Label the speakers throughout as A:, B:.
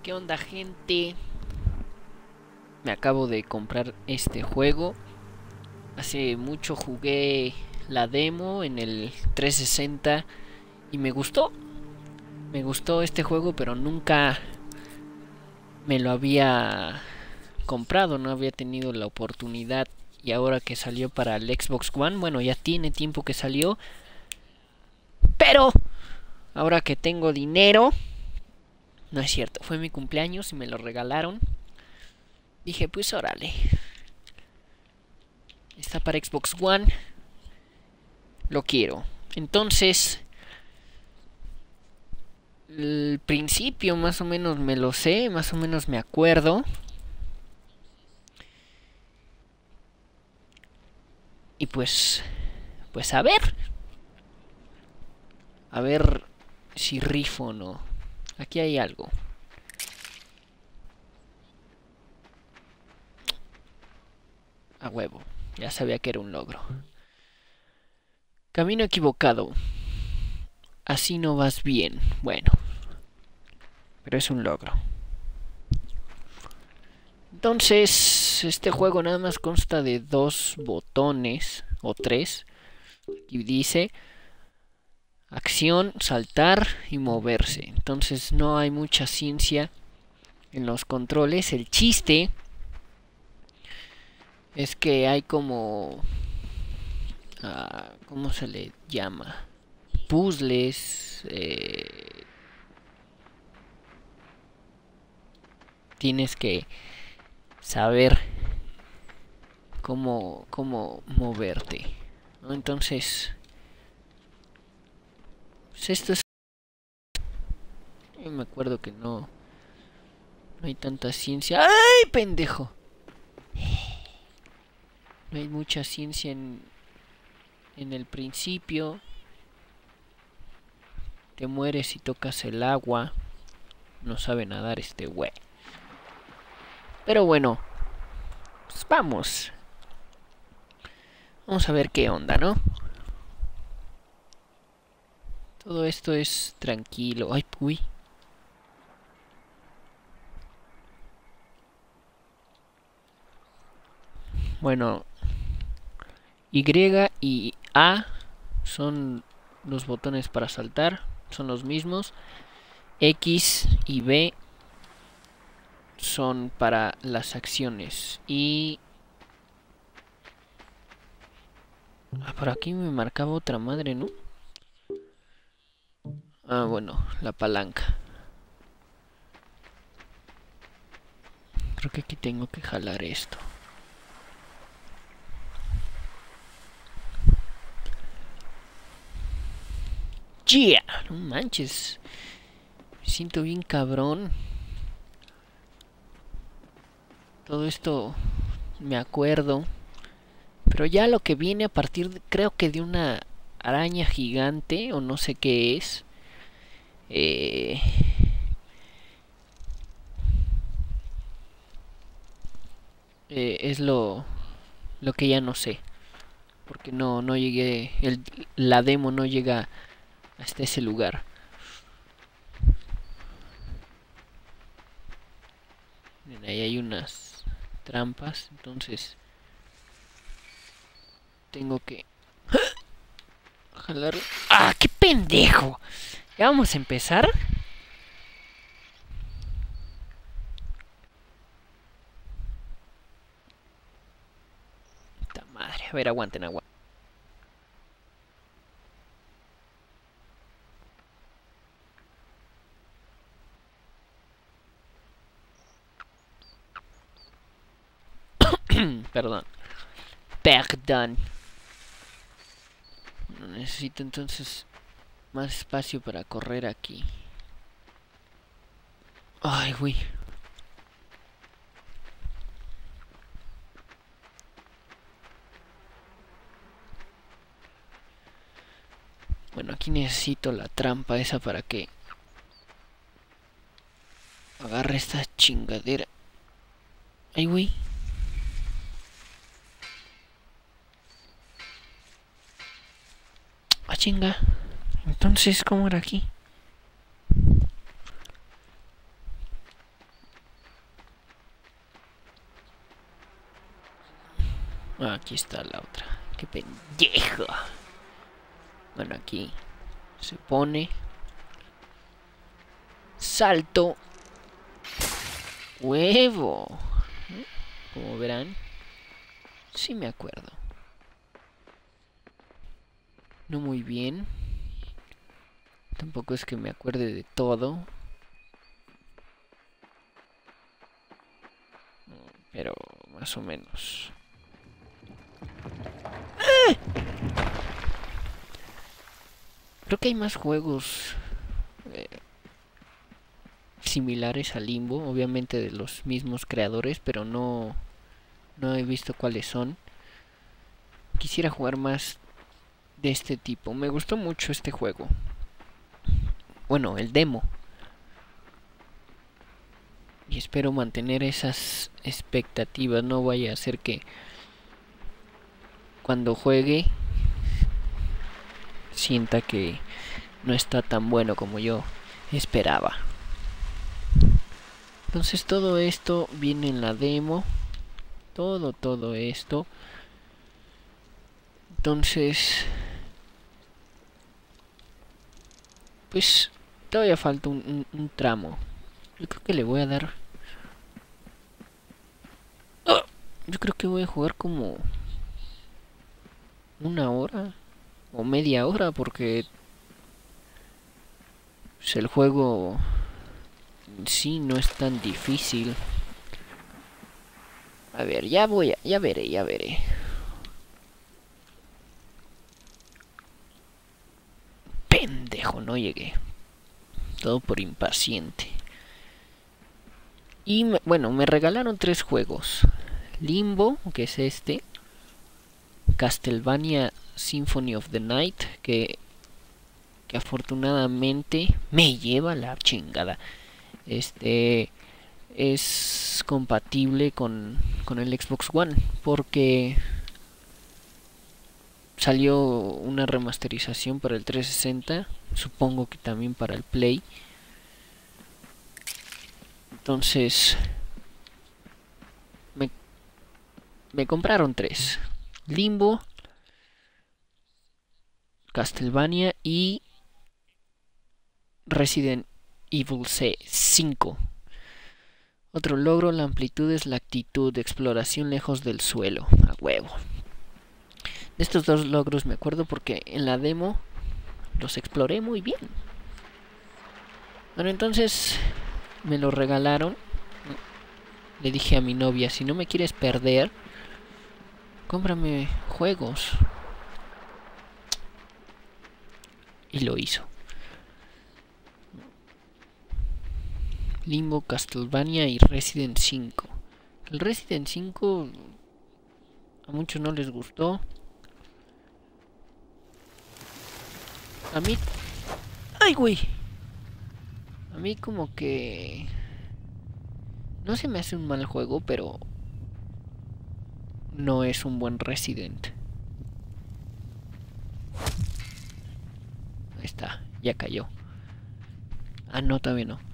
A: ¿Qué onda, gente? Me acabo de comprar este juego. Hace mucho jugué la demo en el 360 y me gustó. Me gustó este juego, pero nunca me lo había comprado, no había tenido la oportunidad. Y ahora que salió para el Xbox One, bueno, ya tiene tiempo que salió. Pero ahora que tengo dinero, no es cierto, fue mi cumpleaños y me lo regalaron. Dije, pues órale, está para Xbox One, lo quiero. Entonces, el principio más o menos me lo sé, más o menos me acuerdo. Y pues a ver. A ver si rifo o no. Aquí hay algo. A huevo. Ya sabía que era un logro. Camino equivocado. Así no vas bien. Bueno. Pero es un logro. Entonces, este juego nada más consta de 2 botones. O 3. Y dice acción, saltar y moverse. Entonces no hay mucha ciencia en los controles. El chiste es que hay como... ¿cómo se le llama? Puzzles. Tienes que saber cómo moverte, ¿no? Entonces, pues esto es... Yo me acuerdo que no hay tanta ciencia. ¡Ay, pendejo! No hay mucha ciencia en el principio. Te mueres si tocas el agua. No sabe nadar este güey. Pero bueno, pues vamos. Vamos a ver qué onda, ¿no? Todo esto es tranquilo. Ay, uy. Bueno, Y y A son los botones para saltar, son los mismos. X y B son para las acciones. Y... por aquí me marcaba otra madre, ¿no? Bueno, la palanca. Creo que aquí tengo que jalar esto. ¡Yeah! No manches. Me siento bien cabrón. Todo esto me acuerdo. Pero ya lo que viene a partir de, creo que de una araña gigante o no sé qué es. Es lo que ya no sé. Porque no llegué, la demo no llega hasta ese lugar. Miren, ahí hay unas trampas, entonces tengo que jalar. ¡Ah, qué pendejo! Ya vamos a empezar. Puta madre, a ver, aguanten, aguanten. Perdón. Perdón. No necesito entonces más espacio para correr aquí. Ay, güey. Bueno, aquí necesito la trampa esa para que agarre esta chingadera. Ay, güey. Ah, chinga. Entonces, ¿cómo era aquí? Ah, aquí está la otra. ¡Qué pendejo! Bueno, aquí se pone. Salto. Huevo. Como verán, sí me acuerdo. No muy bien. Tampoco es que me acuerde de todo. Pero más o menos. ¡Ah! Creo que hay más juegos similares a Limbo. Obviamente de los mismos creadores. Pero no he visto cuáles son. Quisiera jugar más de este tipo. Me gustó mucho este juego. Bueno, el demo. Y espero mantener esas expectativas. No vaya a ser que cuando juegue sienta que no está tan bueno como yo esperaba. Entonces todo esto viene en la demo. Todo esto. Entonces, pues todavía falta un tramo. Yo creo que le voy a dar... ¡Oh! Yo creo que voy a jugar como 1 hora o media hora porque pues, el juego en sí no es tan difícil. A ver, ya veré. Pendejo, no llegué. Todo por impaciente. Y bueno, me regalaron 3 juegos. Limbo, que es este. Castlevania Symphony of the Night, que afortunadamente me lleva la chingada. Es compatible con el Xbox One, porque salió una remasterización para el 360, supongo que también para el Play. Entonces me compraron 3: Limbo, Castlevania y Resident Evil 5. Otro logro: la amplitud es la actitud de exploración lejos del suelo. A huevo. De estos 2 logros me acuerdo porque en la demo los exploré muy bien. Bueno, entonces me lo regalaron. Le dije a mi novia, si no me quieres perder, cómprame juegos. Y lo hizo. Limbo, Castlevania y Resident 5. El Resident 5 a muchos no les gustó. A mí... ¡Ay, güey! A mí como que... no se me hace un mal juego, pero... no es un buen Resident. Ahí está, ya cayó. Ah, no, todavía no.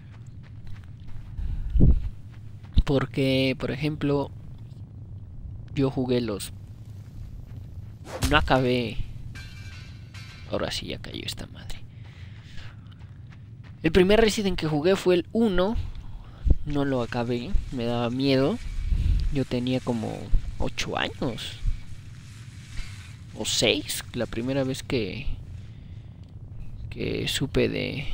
A: Porque, por ejemplo, yo jugué los... no acabé... ahora sí ya cayó esta madre. El primer Resident que jugué fue el 1. No lo acabé, me daba miedo. Yo tenía como 8 años. O 6, la primera vez que supe de...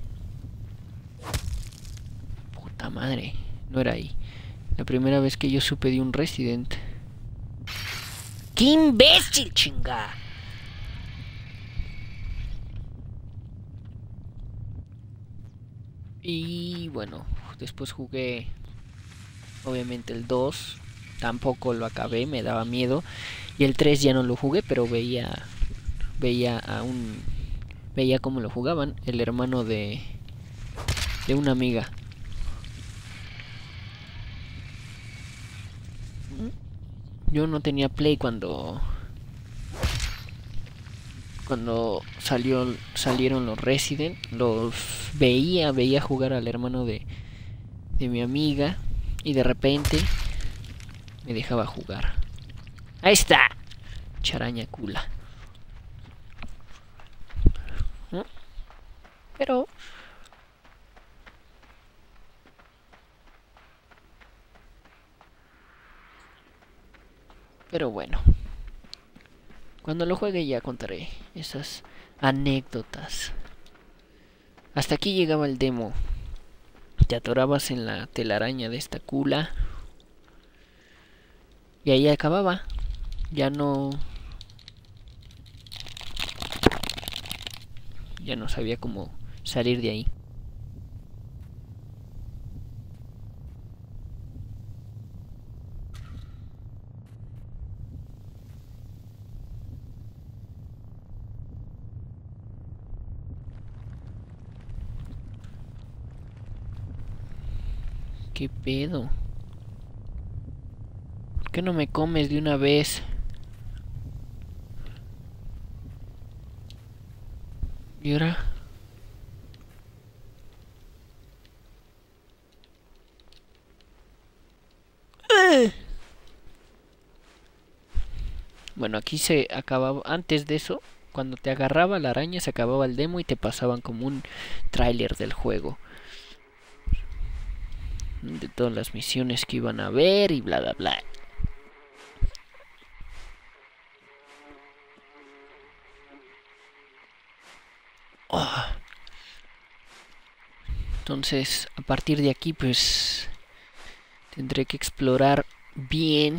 A: puta madre, no era ahí. La primera vez que yo supe de un Resident. ¡Qué imbécil, chinga! Y bueno, después jugué obviamente el 2. Tampoco lo acabé, me daba miedo. Y el 3 ya no lo jugué, pero veía cómo lo jugaban. El hermano de una amiga. Yo no tenía Play cuando salieron los Resident. Los veía jugar al hermano de mi amiga. Y de repente me dejaba jugar. Ahí está. Charaña cula. Pero... Pero bueno. Cuando lo juegue ya contaré esas anécdotas. Hasta aquí llegaba el demo. Te atorabas en la telaraña de esta cula. Y ahí acababa. Ya no sabía cómo salir de ahí. ¿Qué pedo? ¿Por qué no me comes de una vez? ¿Y ahora? Bueno, aquí se acababa. Antes de eso, cuando te agarraba la araña, se acababa el demo y te pasaban como un tráiler del juego. De todas las misiones que iban a ver y bla bla bla. Oh. Entonces, a partir de aquí, pues tendré que explorar bien.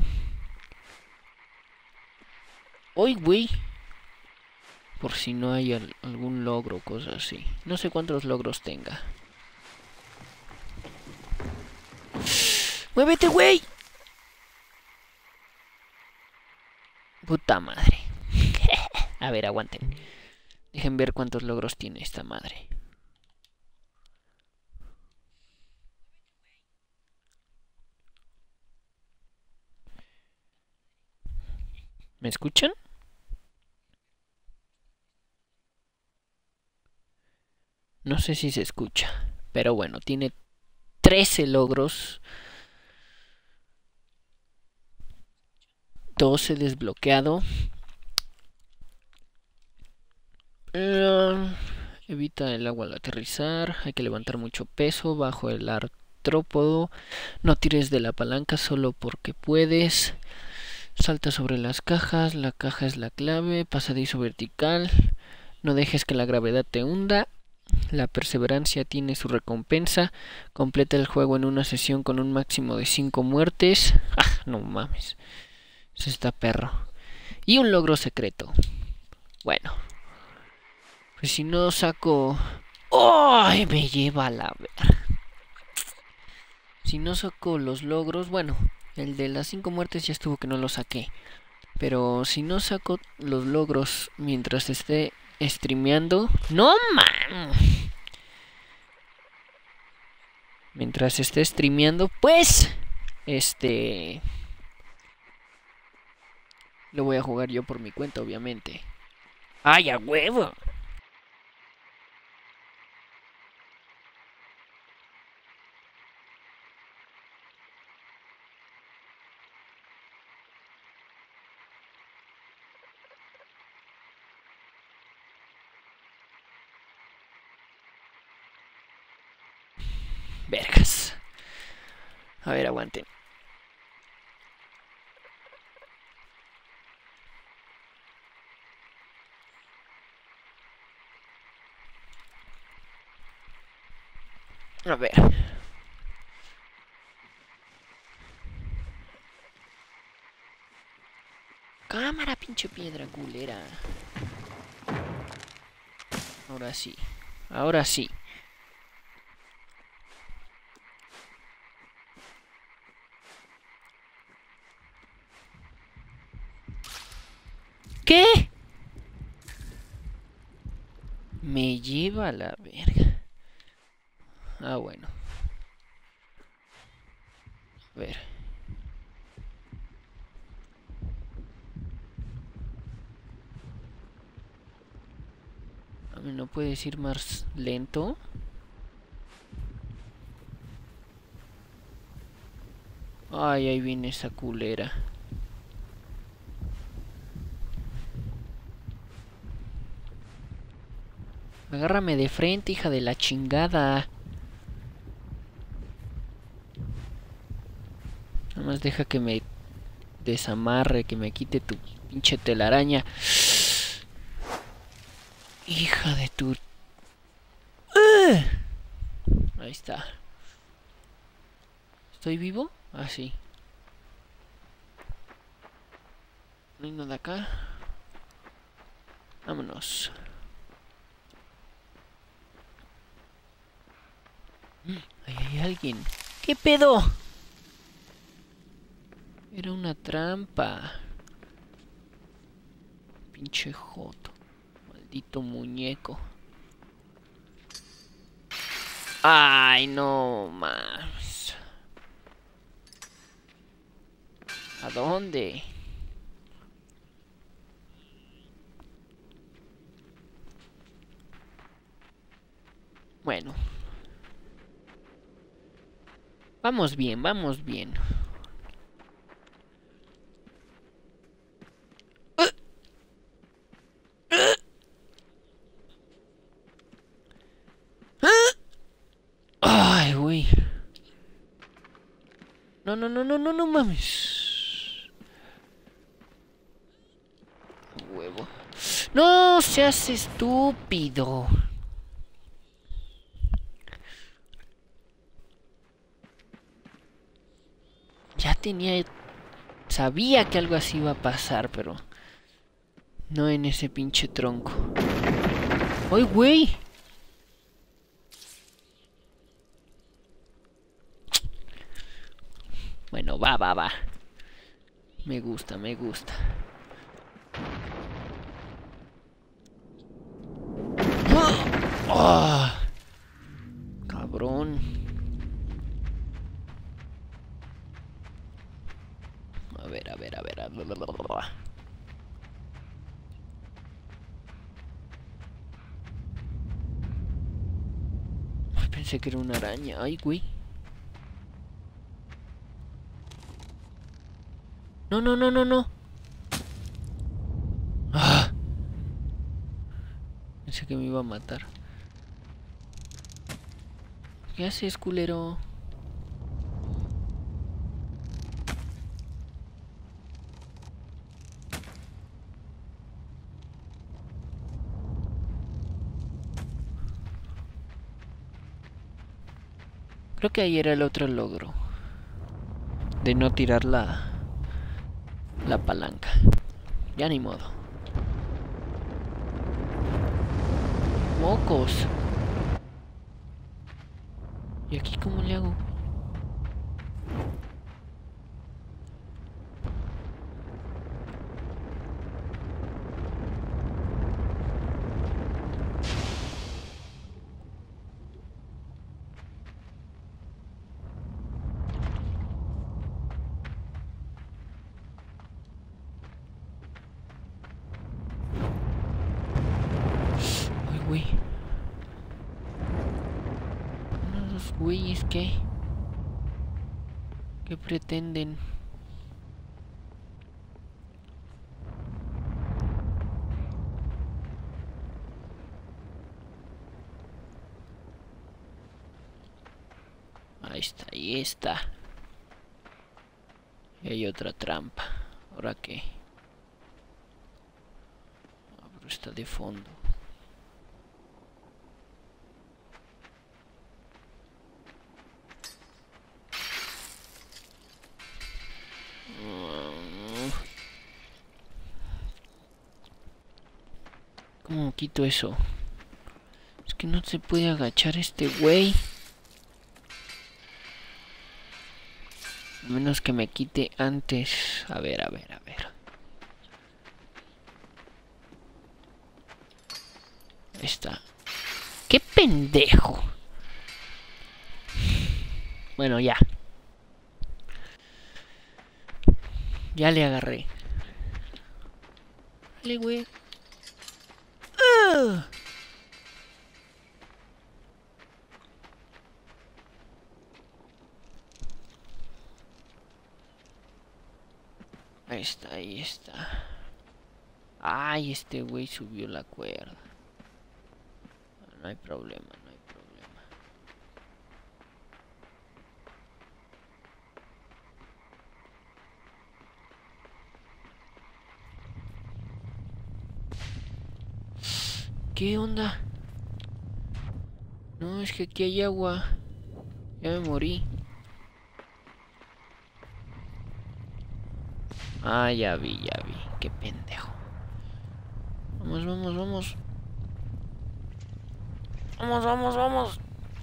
A: Hoy, güey. Por si no hay algún logro o cosas así. No sé cuántos logros tenga. ¡Muévete, güey! Puta madre. A ver, aguanten. Dejen ver cuántos logros tiene esta madre. ¿Me escuchan? No sé si se escucha. Pero bueno, tiene 13 logros. 12 desbloqueado. Evita el agua al aterrizar. Hay que levantar mucho peso bajo el artrópodo. No tires de la palanca solo porque puedes. Salta sobre las cajas. La caja es la clave. Pasadizo vertical. No dejes que la gravedad te hunda. La perseverancia tiene su recompensa. Completa el juego en una sesión con un máximo de 5 muertes. Ah, no mames. Eso está perro. Y un logro secreto. Bueno. Pues si no saco... ¡Ay! Me lleva a la ver. Si no saco los logros... Bueno, el de las 5 muertes ya estuvo que no lo saqué. Pero si no saco los logros mientras esté streameando... ¡No, man! Mientras esté streameando, pues... Lo voy a jugar yo por mi cuenta, obviamente. ¡Ay, a huevo! Vergas. A ver, aguanten. A ver. Cámara, pinche piedra culera. Ahora sí. Ahora sí. ¿Qué? Me lleva a la verga. Ah, bueno. A ver. A mí no puedes ir más lento. Ay, ahí viene esa culera. Agárrame de frente, hija de la chingada. Nada más deja que me desamarre, que me quite tu pinche telaraña. Hija de tu... Ahí está. ¿Estoy vivo? Ah, sí. No hay nada acá. Vámonos. Ahí hay alguien. ¿Qué pedo? Era una trampa. Pinche joto. Maldito muñeco. Ay, no más. ¿A dónde? Bueno. Vamos bien, vamos bien. Ay, güey. No, no, no, no, no, no mames. Huevo. No seas estúpido. Ya tenía... Sabía que algo así iba a pasar, pero... No en ese pinche tronco. ¡Ay, güey! Bueno, va, va, va. Me gusta, me gusta. ¡Oh! Cabrón. A ver, a ver, a ver. Pensé que era una araña. Ay, güey. No, no, no, no, no. Ah. Pensé que me iba a matar. ¿Qué haces, culero? Creo que ahí era el otro logro. De no tirar la palanca. Ya ni modo. Mocos. ¿Y aquí cómo le hago? Ay, güey. Unos güeyes que... ¿Qué pretenden? Ahí está, ahí está. Y hay otra trampa. ¿Ahora qué? Ah, pero está de fondo. ¿Cómo quito eso? Es que no se puede agachar este güey. A menos que me quite antes. A ver, a ver, a ver. Ahí está. ¡Qué pendejo! Bueno, ya. Ya le agarré. Dale, güey. Ahí está, ahí está. Ay, este güey subió la cuerda. No hay problema, no hay problema. ¿Qué onda? No, es que aquí hay agua. Ya me morí. Ah, ya vi, ya vi. Qué pendejo. Vamos, vamos, vamos. Vamos, vamos, vamos.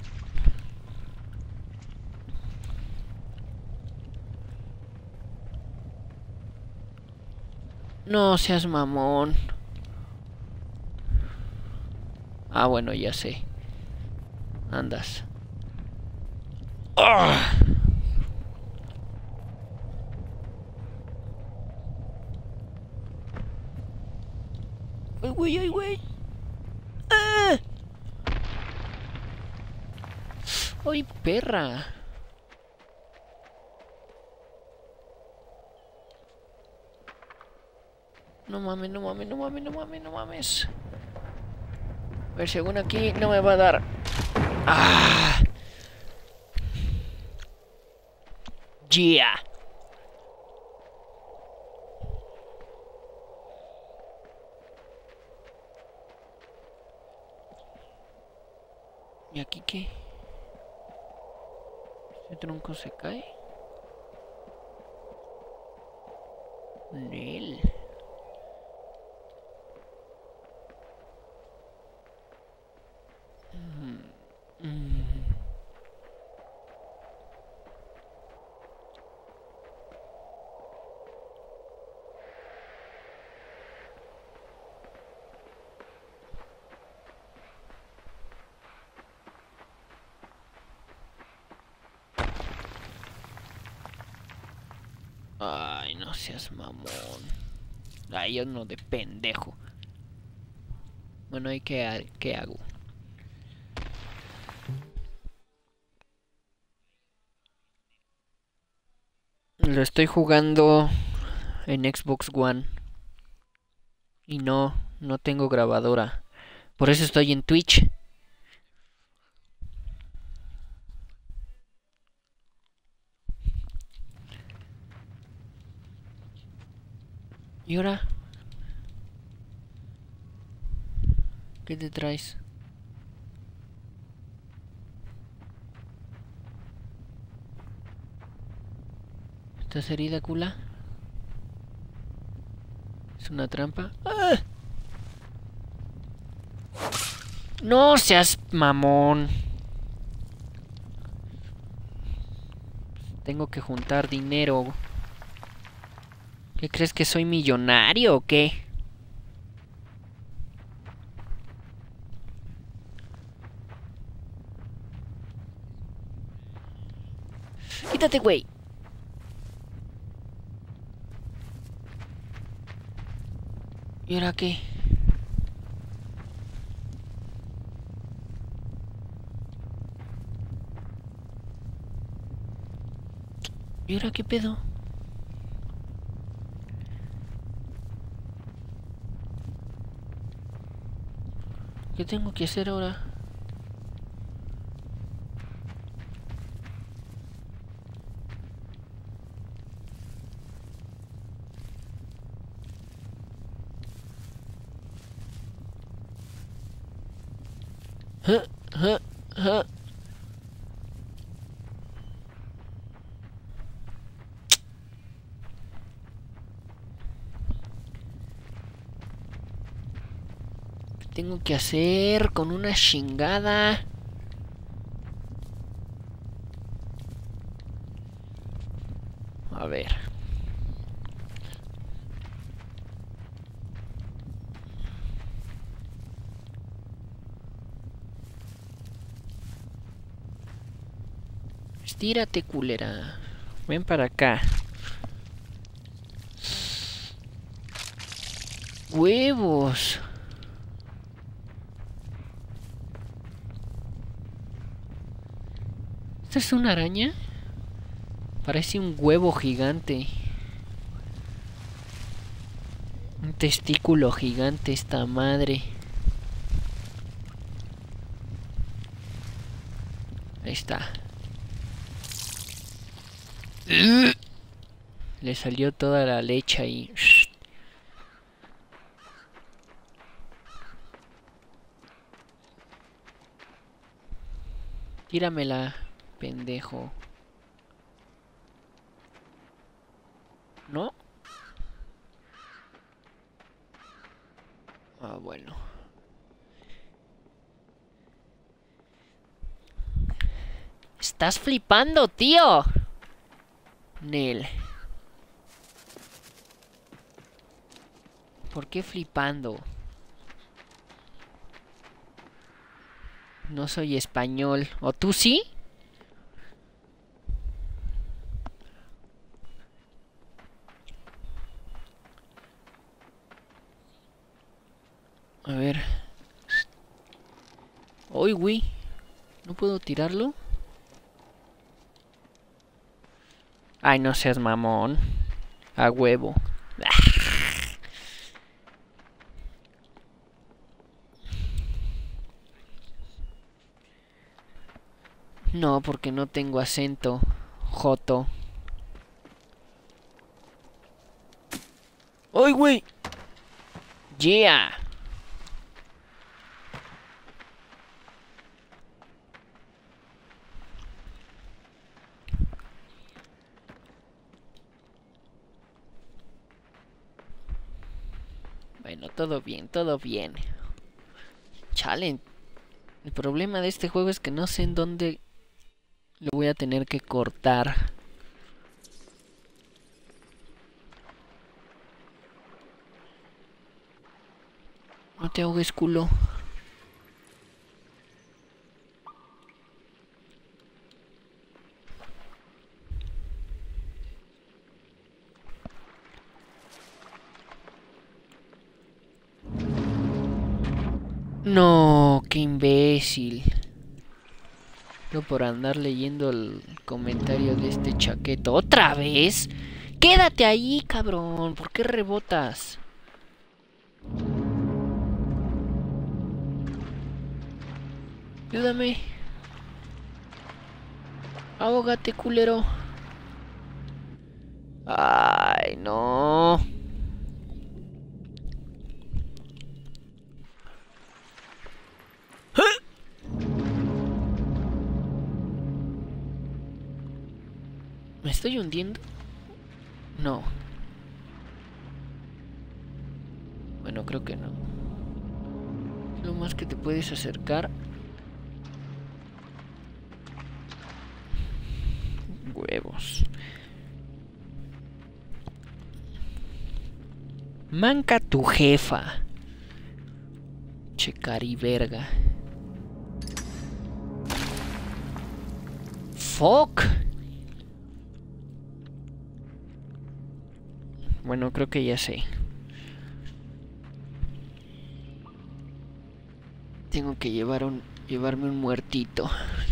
A: No seas mamón. Ah, bueno, ya sé. Andas. ¡Ah! ¡Ay, güey, ay, güey! ¡Ah! ¡Ay, perra! No mames, no mames, no mames, no mames, no mames. A ver, según aquí no me va a dar. ¡Ah! ¡Yeah! ¿Y aquí qué? ¿Ese tronco se cae? Nel. Ay, no seas mamón. Ay, yo no de pendejo. Bueno, ¿y qué hago? Lo estoy jugando en Xbox One. Y no tengo grabadora. Por eso estoy en Twitch. ¿Y ahora? ¿Qué te traes? ¿Estás herida, cula? ¿Es una trampa? ¡Ah! No seas mamón. Tengo que juntar dinero. ¿Qué crees, que soy millonario o qué? Quítate, güey. ¿Y ahora qué? ¿Y ahora qué pedo? ¿Qué tengo que hacer ahora? ¿Ah? ¿Ah? ¿Ah? ¿Qué tengo que hacer con una chingada? A ver. Estírate, culera. Ven para acá. Huevos. ¿Esta es una araña? Parece un huevo gigante. Un testículo gigante esta madre. Ahí está. Le salió toda la leche ahí. Tíramela, pendejo. ¿No? Ah, bueno. Estás flipando, tío. Nel. ¿Por qué flipando? No soy español. ¿O tú sí? A ver. Uy, güey. ¿No puedo tirarlo? Ay, no seas mamón. A huevo. No, porque no tengo acento. Joto. ¡Ay, güey! ¡Yeah! Bueno, todo bien, todo bien. Chale. El problema de este juego es que no sé en dónde lo voy a tener que cortar. No te ahogues, culo. No, qué imbécil. Yo por andar leyendo el comentario de este chaqueto. ¿Otra vez? Quédate ahí, cabrón. ¿Por qué rebotas? Ayúdame. Ahógate, culero. Ay, no. ¿Me estoy hundiendo? No. Bueno, creo que no. Lo más que te puedes acercar. Huevos. Manca tu jefa. Che cariverga. Fuck. Bueno, creo que ya sé. Tengo que llevarme un muertito.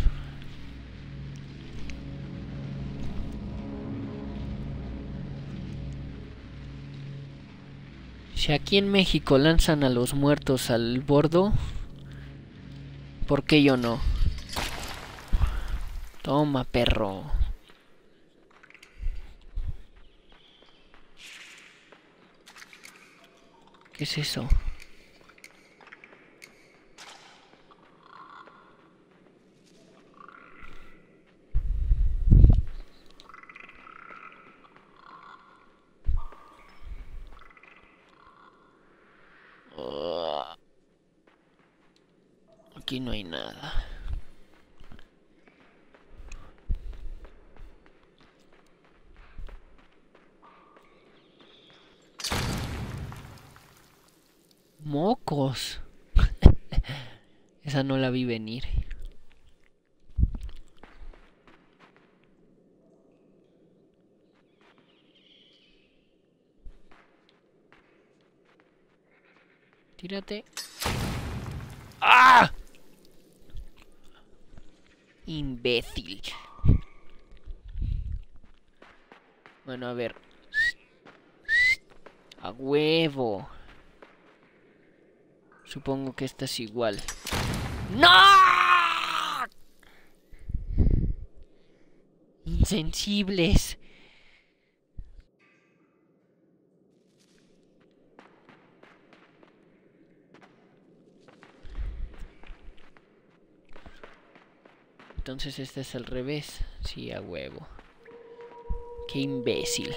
A: Si aquí en México lanzan a los muertos al bordo, ¿por qué yo no? Toma, perro. ¿Qué es eso? Aquí no hay nada. Mocos. Esa no la vi venir. Tírate. ¡Ah! Imbécil. Bueno, a ver. A huevo. Supongo que esta es igual. ¡No! sensibles. Entonces este es al revés. Sí, a huevo. Qué imbécil.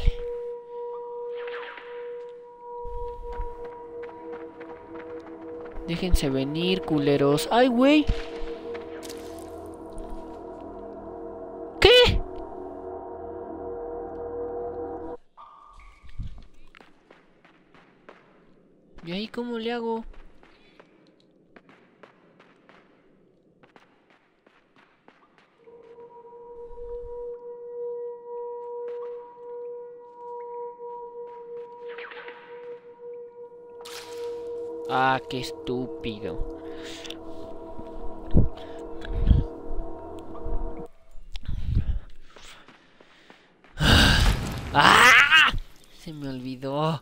A: Déjense venir, culeros. ¡Ay, güey! ¿Qué? ¿Y ahí cómo le hago? Ah, qué estúpido. ¡Ah! Se me olvidó.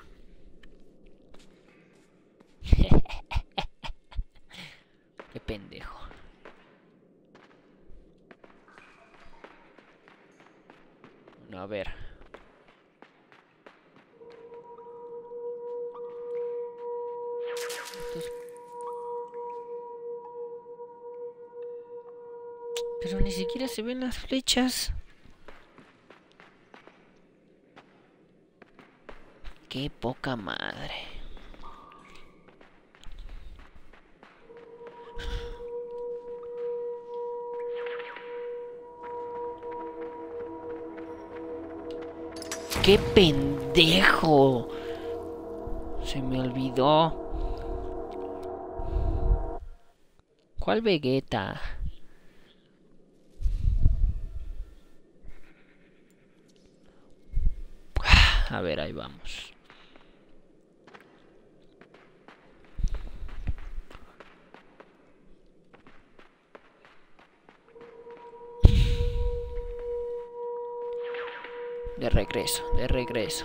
A: Qué pendejo. Bueno, a ver. Pero ni siquiera se ven las flechas. Qué poca madre. ¡Qué pendejo! Se me olvidó. ¿Cuál Vegeta? A ver, ahí vamos. De regreso, de regreso.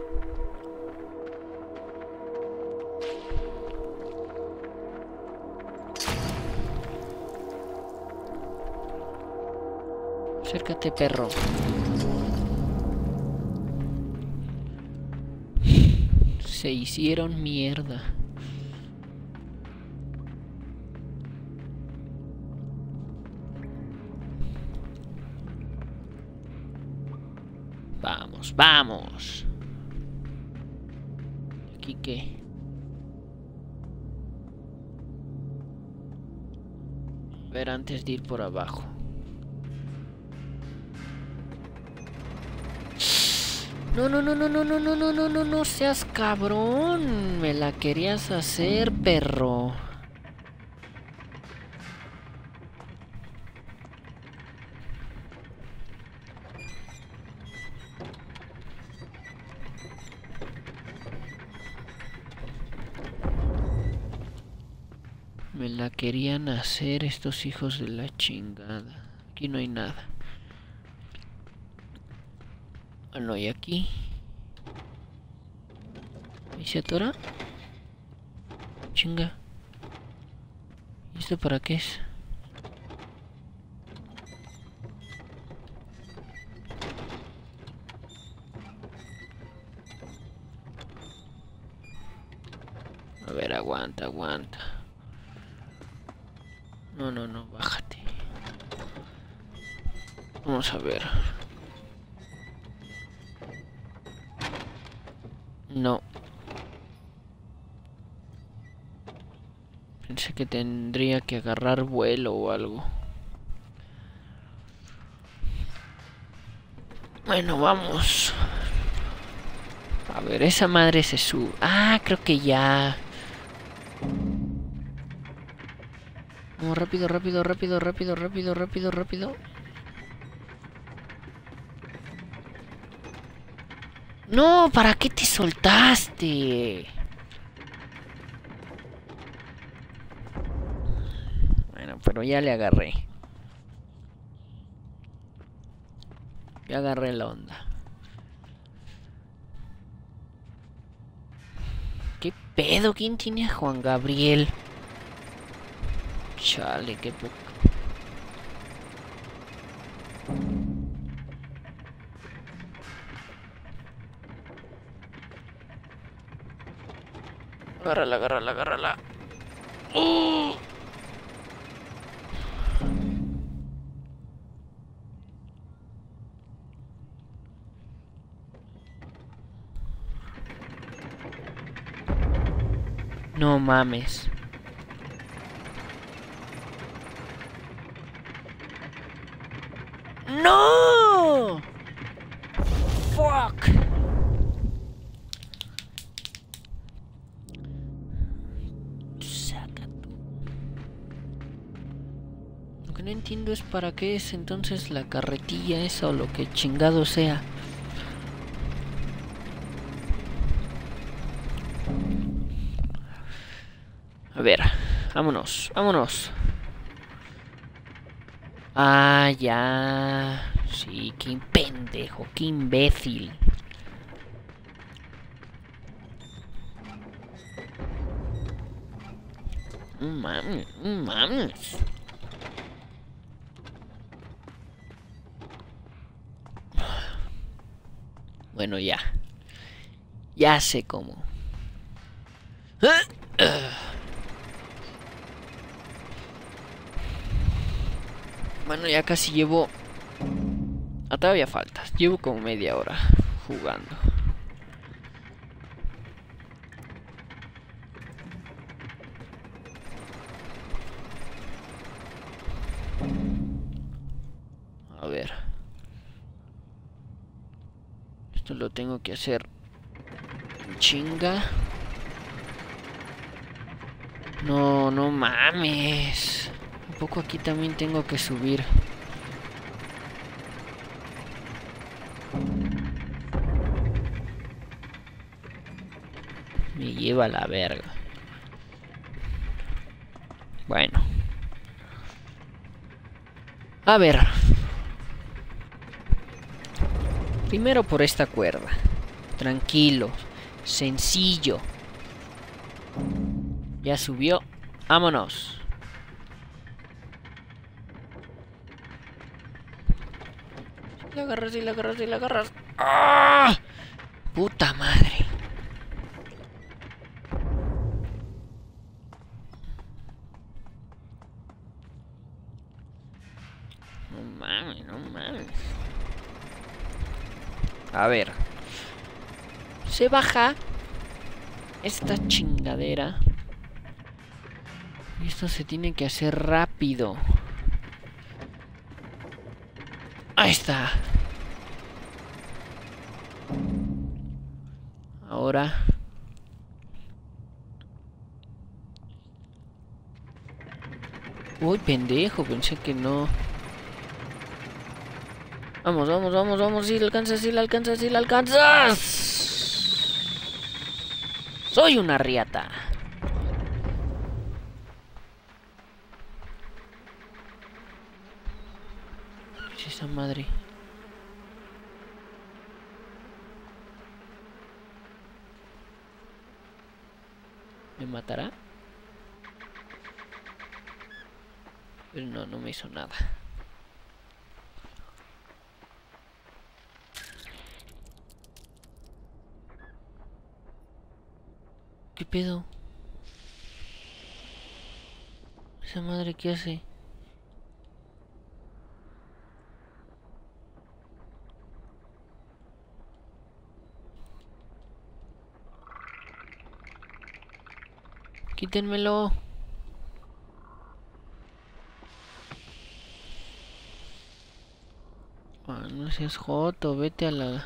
A: Acércate, perro. Se hicieron mierda. Vamos, vamos. ¿Aquí qué? A ver, antes de ir por abajo. No, no, no, no, no, no, no, no, no, no, no seas cabrón. Me la querías hacer, perro. Me la querían hacer estos hijos de la chingada. Aquí no hay nada. Ah, no hay aquí. ¿Y se atora? Chinga. ¿Y esto para qué es? A ver, aguanta, aguanta. No, no, no, bájate. Vamos a ver. No. Pensé que tendría que agarrar vuelo o algo. Bueno, vamos. A ver, esa madre se sube. Ah, creo que ya. No, rápido, rápido, rápido, rápido, rápido, rápido, rápido. No, ¿para qué te soltaste? Bueno, pero ya le agarré. Ya agarré la onda. ¿Qué pedo? ¿Quién tiene a Juan Gabriel? Chale, qué poco. Agárrala, agárrala, agárrala. ¡Oh! No mames. ¡No! ¡Fuck! Saca tú. Lo que no entiendo es para qué es entonces la carretilla esa o lo que chingado sea. A ver, vámonos, vámonos. Ah, ya. Sí, qué pendejo, qué imbécil. Mames, mames. Bueno, ya. Ya sé cómo. Bueno, ya casi llevo... Ah, todavía falta. Llevo como media hora jugando. A ver. Esto lo tengo que hacer en chinga. No, no mames. Un poco aquí también tengo que subir. Me lleva a la verga. Bueno. A ver. Primero por esta cuerda. Tranquilo. Sencillo. Ya subió. Vámonos. Si la agarras, si la agarras, si la agarras. ¡Ah! Puta madre. No mames, no mames. A ver. Se baja esta chingadera. Y esto se tiene que hacer rápido. Ahí está. Ahora. Uy, pendejo, pensé que no. Vamos, vamos, vamos, vamos. Si la alcanzas, si la alcanzas, si la alcanzas. Soy una riata. ¿Qué es esa madre? ¿Me matará? Pero no, no me hizo nada. ¿Qué pedo? ¿Esa madre qué hace? Quítenmelo. Ah, no seas joto, vete a la...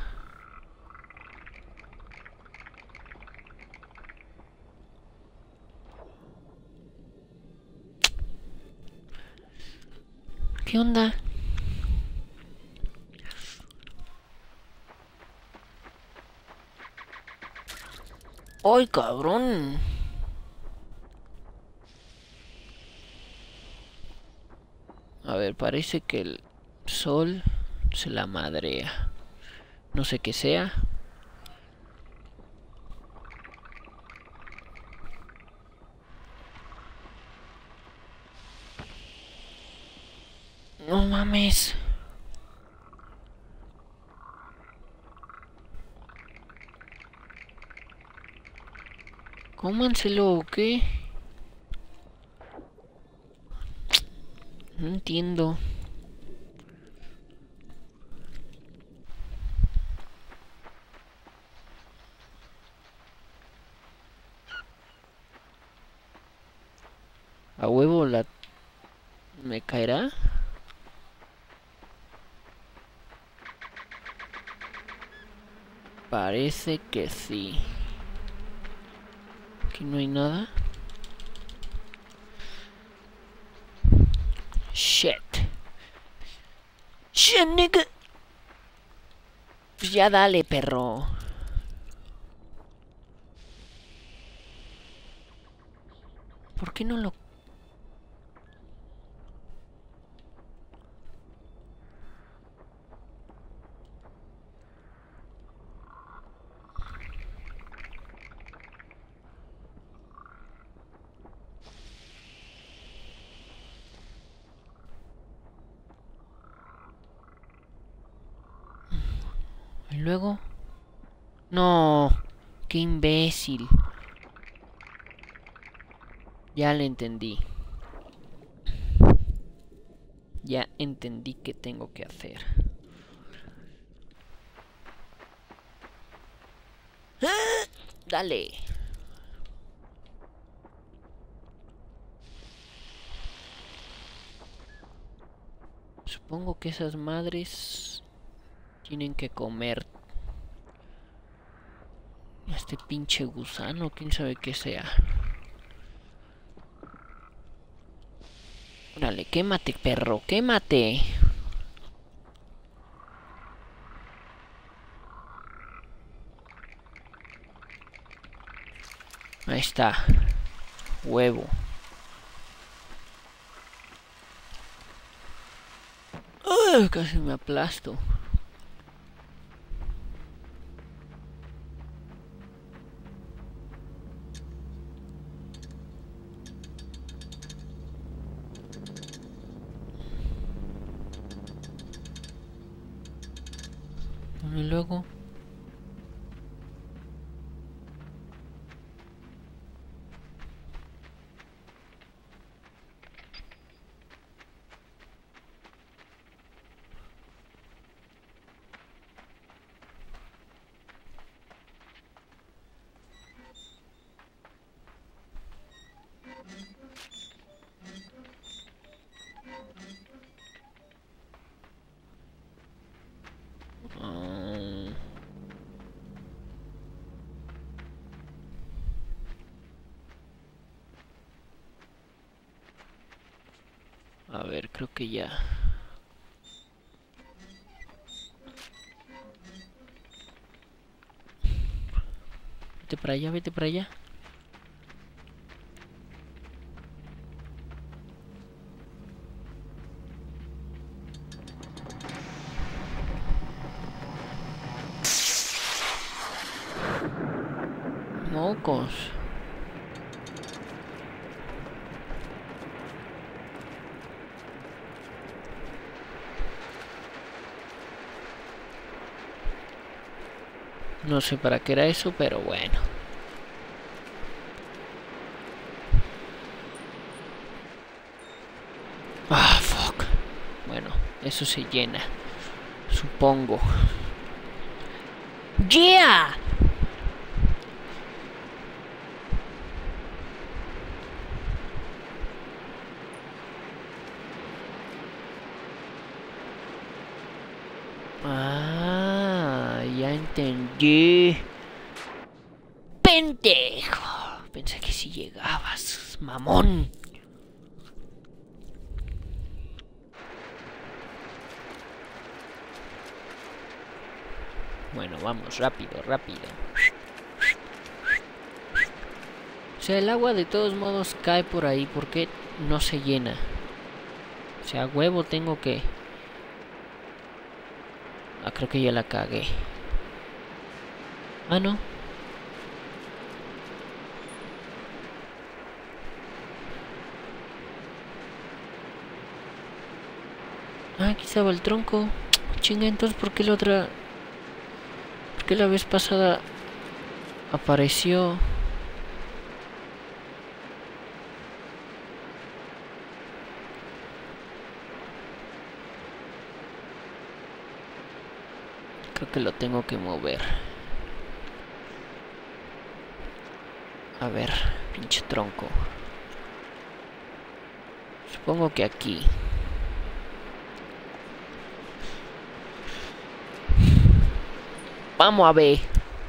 A: ¿Qué onda? ¡Ay, cabrón! A ver, parece que el sol se la madrea. No sé qué sea. No mames. Cómanselo, ¿o qué? No entiendo. A huevo la... ¿Me caerá? Parece que sí. Aquí no hay nada. Shit. Shit, nigga. Pues ya dale, perro. ¿Por qué no lo... Y luego... No, qué imbécil. Ya le entendí. Ya entendí qué tengo que hacer. ¡Ah! Dale. Supongo que esas madres tienen que comer este pinche gusano, quién sabe qué sea. Órale, quémate, perro, quémate. Ahí está. Huevo. Casi me aplasto. Y luego... a ver, creo que ya. Vete para allá, vete para allá. Mocos. No sé para qué era eso, pero bueno. Ah, fuck. Bueno, eso se llena. Supongo. ¡Yeah! Ah, ya entendí. ¡Pendejo! Pensé que si llegabas, mamón. Bueno, vamos, rápido, rápido. O sea, el agua de todos modos cae por ahí. ¿Por qué no se llena? O sea, huevo tengo que... Ah, creo que ya la cagué. Ah, no. Ah, aquí estaba el tronco. Chinga, entonces, ¿por qué la otra... ¿Por qué la vez pasada apareció? Creo que lo tengo que mover. A ver, pinche tronco. Supongo que aquí. Vamos a ver.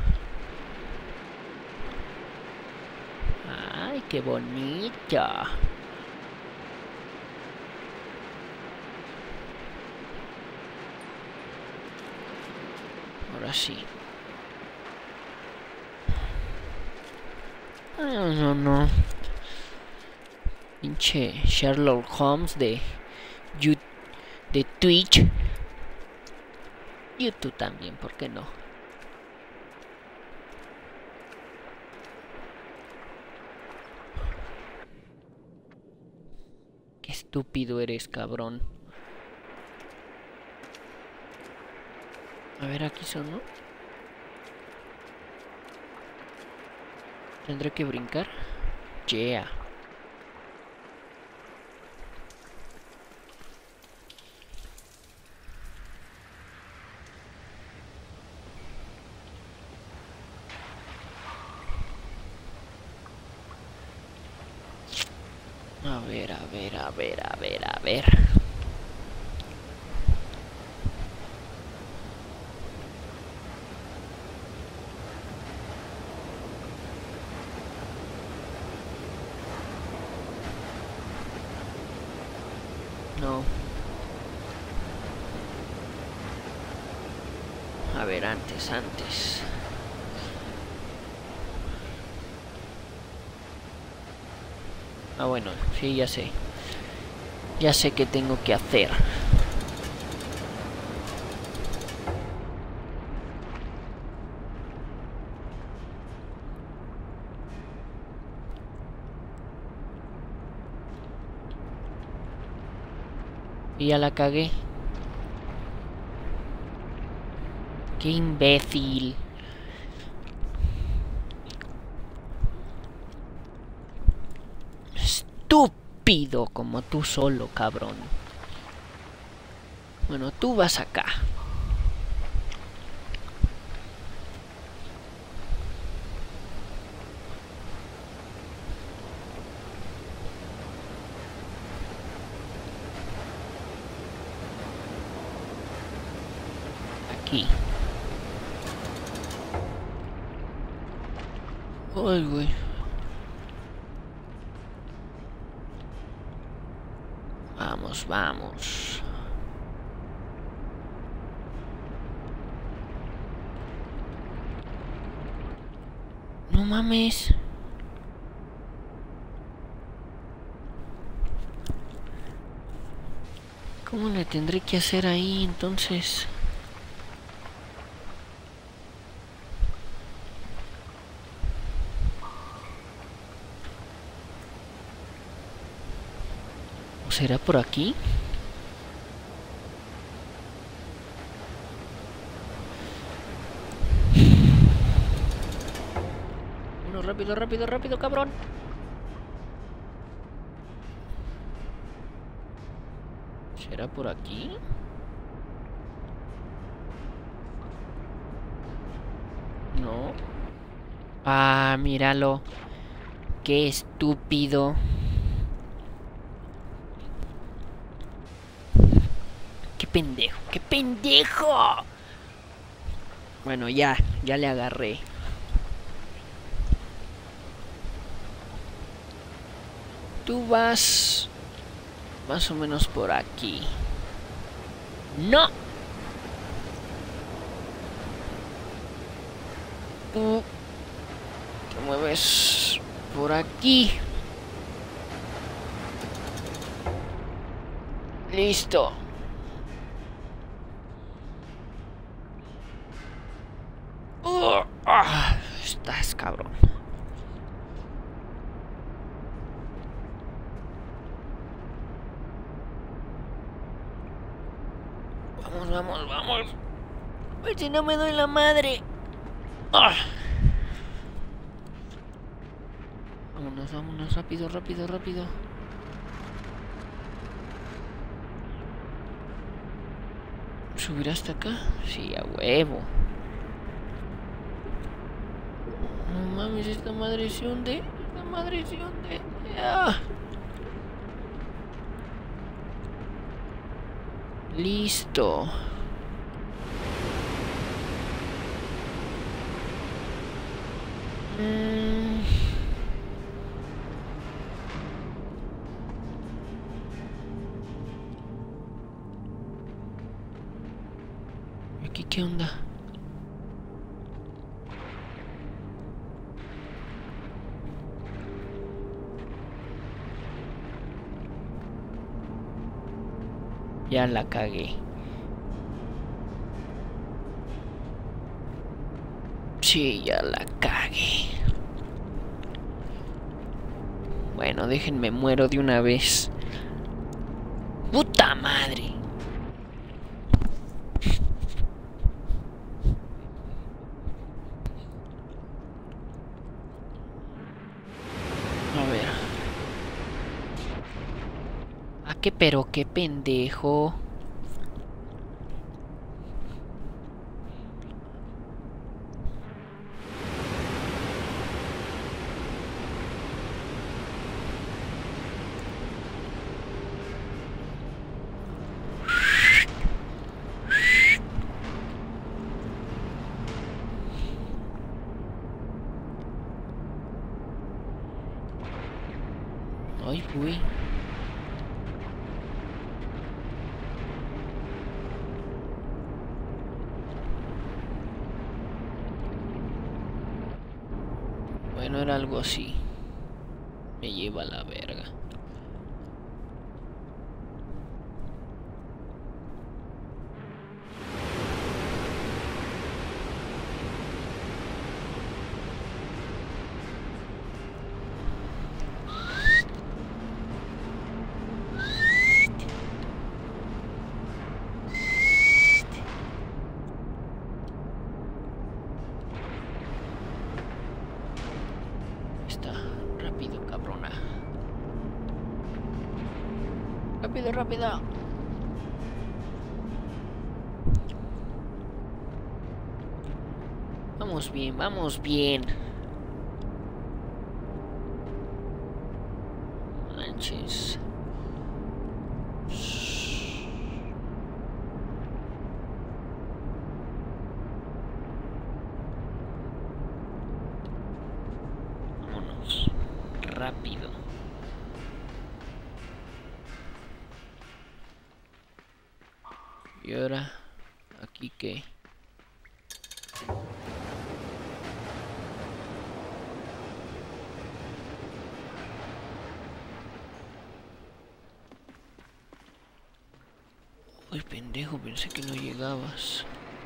A: Ay, qué bonita. Ahora sí. No. Pinche Sherlock Holmes de Twitch. YouTube también, ¿por qué no? Qué estúpido eres, cabrón. A ver, aquí son, ¿no? ¿Tendré que brincar? Yeah. A ver. No. A ver, antes. Ah, bueno, sí, ya sé. Ya sé qué tengo que hacer. Y ya la cagué. ¡Qué imbécil! Estúpido como tú solo, cabrón. Bueno, tú vas acá. Aquí. Ay, güey. Vamos. No mames. ¿Cómo le tendré que hacer ahí entonces? ¿O será por aquí? Bueno, rápido, cabrón. ¿Será por aquí? No. Ah, míralo. Qué estúpido. Qué pendejo. Bueno, ya le agarré. Tú vas más o menos por aquí. ¡No! Tú te mueves por aquí. Listo. Estás cabrón. Vamos. Pues si no me doy la madre. Vámonos, rápido. ¿Subir hasta acá? Sí, a huevo. No mames, esta madre se hunde. Esta madre se hunde. ¡Ah! Listo. ¿Aquí qué onda? Ya la cagué. Sí, ya la cagué. Bueno, déjenme muero de una vez. ¡Puta madre! A ver. ¿A qué pero qué pendejo? Ay, fui. Bueno, era algo así. Me lleva a la verga. Está rápido, cabrona. Rápido, rápido. Vamos bien, vamos bien. Manches. Vámonos. Rápido. Y ahora, ¿aquí qué? Ay, pendejo, pensé que no llegabas.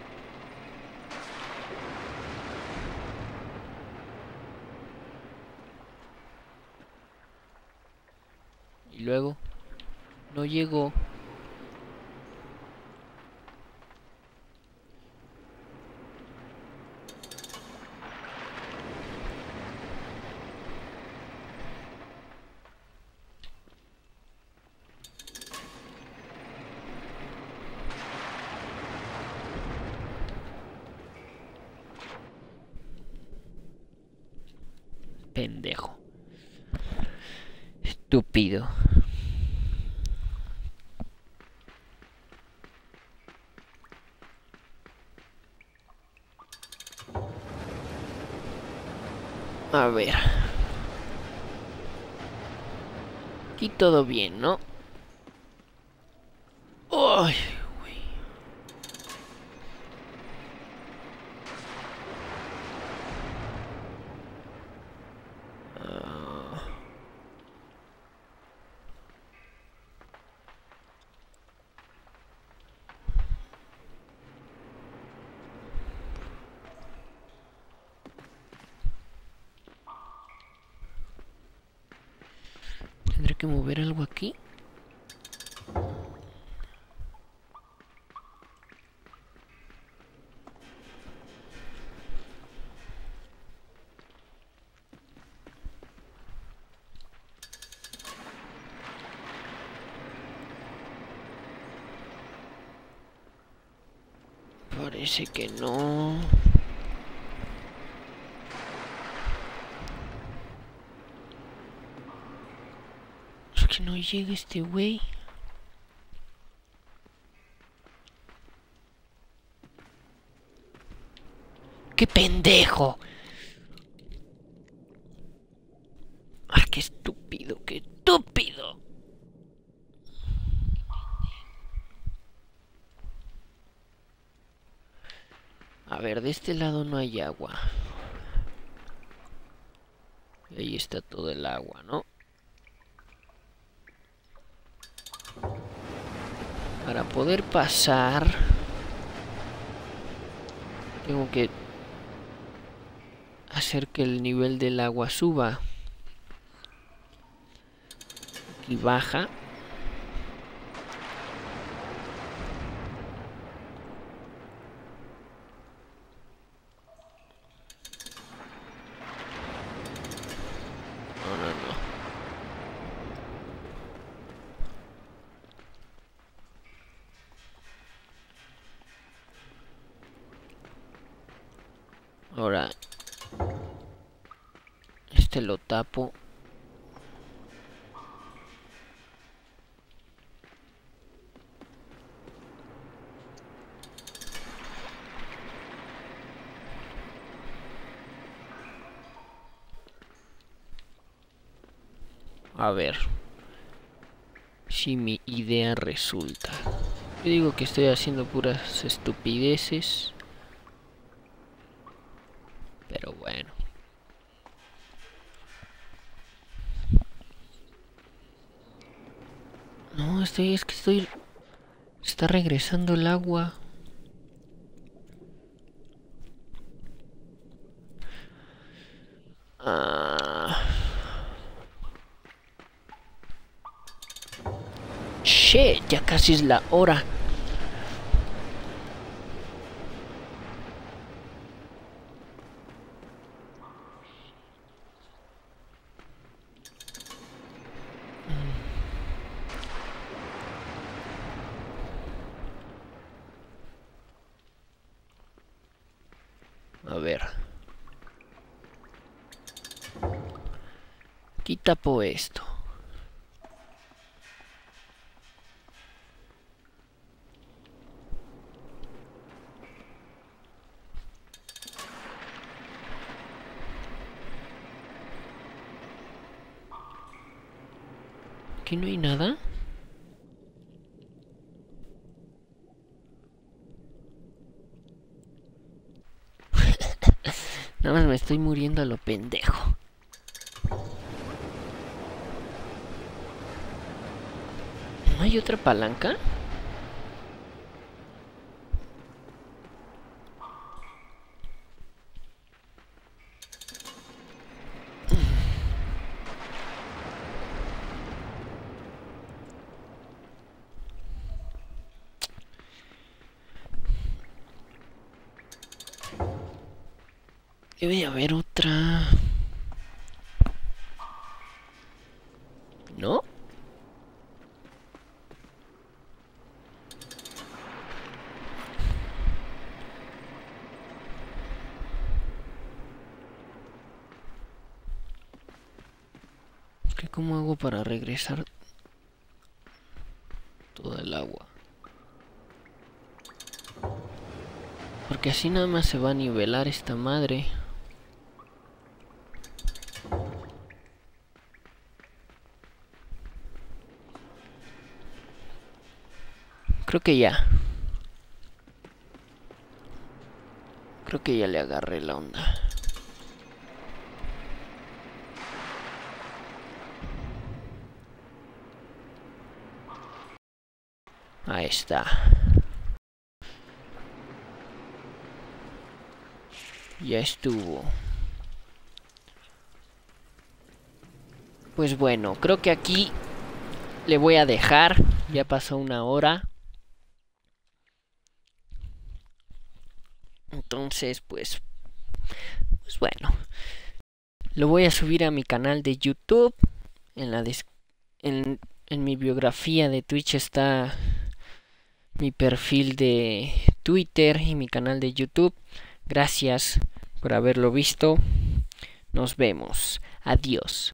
A: Y luego, no llegó. Pendejo. Estúpido. A ver. Aquí todo bien, ¿no? Ay, güey. ¿Tendré que mover algo aquí? Parece que no. Es que no llega este güey. ¡Qué pendejo! ¡Ah, qué estúpido, qué estúpido! A ver, de este lado no hay agua. Y ahí está todo el agua, ¿no? Para poder pasar, tengo que hacer que el nivel del agua suba. Y baja. No, no, no. Ahora, este lo tapo. A ver si mi idea resulta. Yo digo que estoy haciendo puras estupideces, pero bueno. No, es que estoy... Está regresando el agua. Shit, ya casi es la hora. A ver. Aquí tapo esto. Aquí no hay nada. Nada más me estoy muriendo a lo pendejo. ¿No hay otra palanca? Debe haber otra. ¿No? Es que ¿cómo hago para regresar toda el agua? Porque así nada más se va a nivelar esta madre. Creo que ya. Creo que ya le agarré la onda. Ahí está. Ya estuvo. Pues bueno, creo que aquí le voy a dejar. Ya pasó una hora. Entonces, pues bueno. Lo voy a subir a mi canal de YouTube. En mi biografía de Twitch está mi perfil de Twitter y mi canal de YouTube. Gracias por haberlo visto. Nos vemos. Adiós.